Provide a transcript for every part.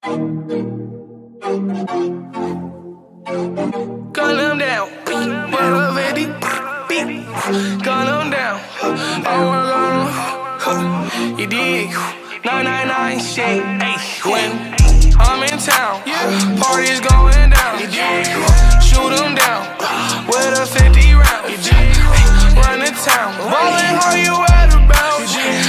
Gun them down, what up, Eddie? Gun them down, you dig? 999 shit, when I'm in town, parties going down, shoot them down, with a 50 round, run the town, ballin' how you at about,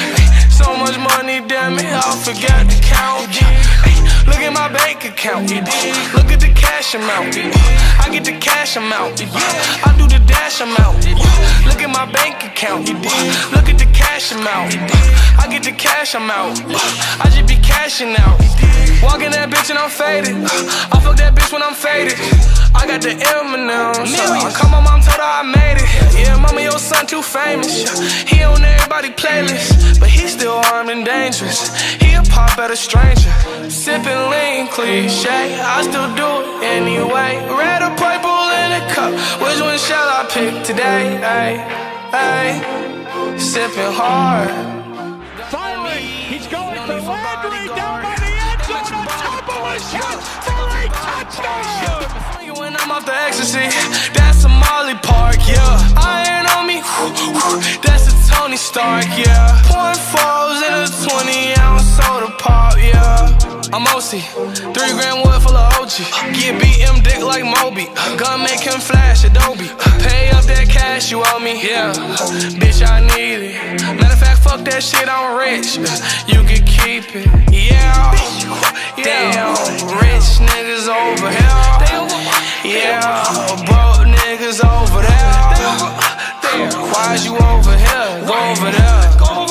so much money, damn it, I forgot to count. Look at my bank account, look at the cash amount, I get the cash amount, I do the dash amount. Look at my bank account, look at the cash amount, I get the cash amount, I just be cashing out. Walking that bitch and I'm faded, I fuck that bitch when I'm faded. I got the M&M's, come on mom, told her I made it. Yeah, mama, your son too famous, he on everybody playlist, but he still armed and dangerous, he'll pop at a stranger. Sippin' lean, cliche, I still do it anyway. Red or purple in a cup, which one shall I pick today? Ay, ay, sippin' hard. Firing, he's going for Landry down by the end zone on top of a shot for a touchdown. When I'm off the ecstasy, that's a Molly Park, yeah. Iron on me, that's a Tony Stark, yeah. Pouring falls in a 20-ounce soda pop, yeah. I'm OC, 3 grand wood full of OG. Get BM dick like Moby, gun make him flash Adobe. Pay up that cash you owe me, yeah. Bitch, I need it. Matter of fact, fuck that shit, I'm rich. You can keep it, yeah. Damn, rich niggas over here. Yeah, broke niggas over there. Damn, why is you over here? Go over there.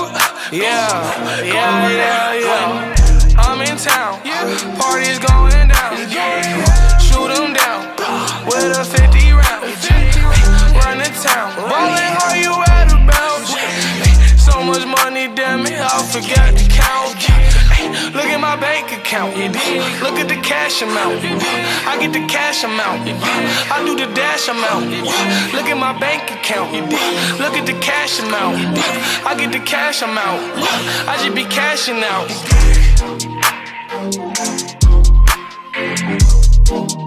Yeah, yeah, yeah, yeah. I'm in town, parties going down. Shoot them down with a 50 round. Run the town, ballin' how you at about. So much money, damn it, I forgot to count. Look at my bank account, look at the cash amount, I get the cash amount, I do the dash amount. Look at my bank account, look at the cash amount, I get the cash amount, I just be cashing out.